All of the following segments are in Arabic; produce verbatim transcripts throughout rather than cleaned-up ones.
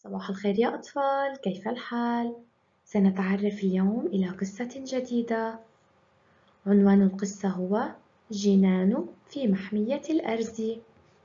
صباح الخير يا أطفال، كيف الحال؟ سنتعرف اليوم إلى قصة جديدة. عنوان القصة هو جنان في محمية الأرز.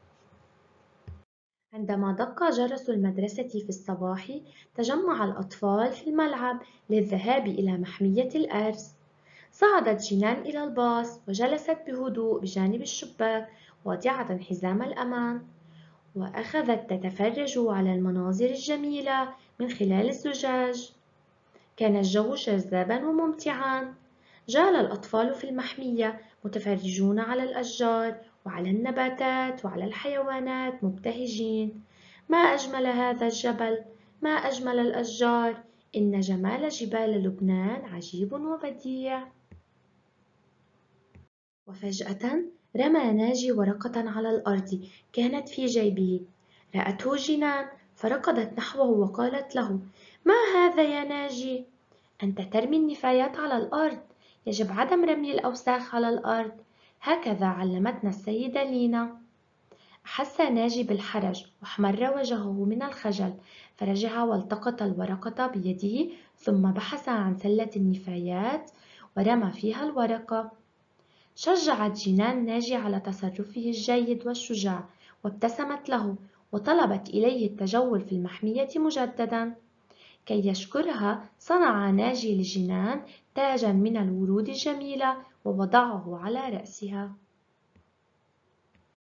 عندما دق جرس المدرسة في الصباح، تجمع الأطفال في الملعب للذهاب إلى محمية الأرز. صعدت جنان إلى الباص وجلست بهدوء بجانب الشباك واضعة حزام الأمان، وأخذت تتفرج على المناظر الجميلة من خلال الزجاج. كان الجو جذابا وممتعا. جال الأطفال في المحمية متفرجون على الأشجار وعلى النباتات وعلى الحيوانات مبتهجين. ما أجمل هذا الجبل! ما أجمل الأشجار! إن جمال جبال لبنان عجيب وبديع. وفجأة رمى ناجي ورقة على الأرض كانت في جيبه. رأته جنان فركضت نحوه وقالت له: ما هذا يا ناجي؟ أنت ترمي النفايات على الأرض. يجب عدم رمي الأوساخ على الأرض. هكذا علمتنا السيدة لينا. أحس ناجي بالحرج واحمر وجهه من الخجل، فرجع والتقط الورقة بيده ثم بحث عن سلة النفايات ورمى فيها الورقة. شجعت جنان ناجي على تصرفه الجيد والشجاع، وابتسمت له وطلبت إليه التجول في المحمية مجددا. كي يشكرها صنع ناجي لجنان تاجا من الورود الجميلة ووضعه على رأسها.